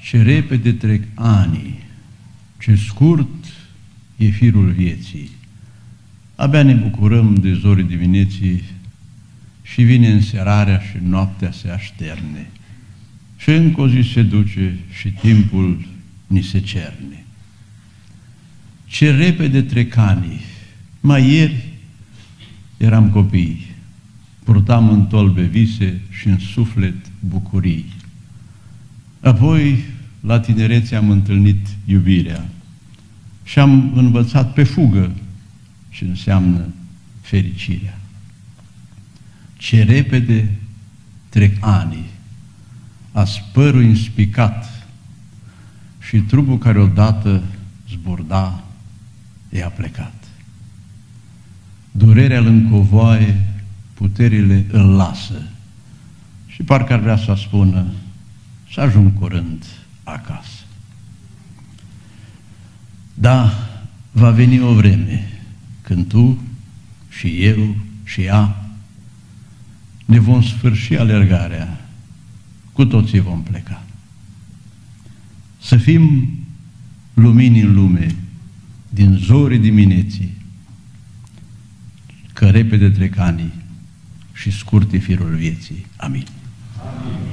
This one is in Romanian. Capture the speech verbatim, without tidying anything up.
Ce repede trec anii, ce scurt e firul vieții. Abia ne bucurăm de zorii dimineții și vine înserarea și noaptea se așterne. Și încă o zi se duce și timpul ni se cerne. Ce repede trec anii. Mai ieri eram copii, purtam în tolbe vise și în suflet bucurii. Apoi, la tinerețe am întâlnit iubirea și am învățat pe fugă ce înseamnă fericirea. Ce repede trec anii, azi părul inspicat și trupul care odată zburda i-a plecat. Durerea îl încovoaie, puterile îl lasă și parcă ar vrea să spună să ajung curând acasă. Da, va veni o vreme când tu și eu și ea ne vom sfârși alergarea, cu toții vom pleca. Să fim lumini în lume din zorii dimineții, că repede trec anii și scurt e firul vieții. Amin. Amin.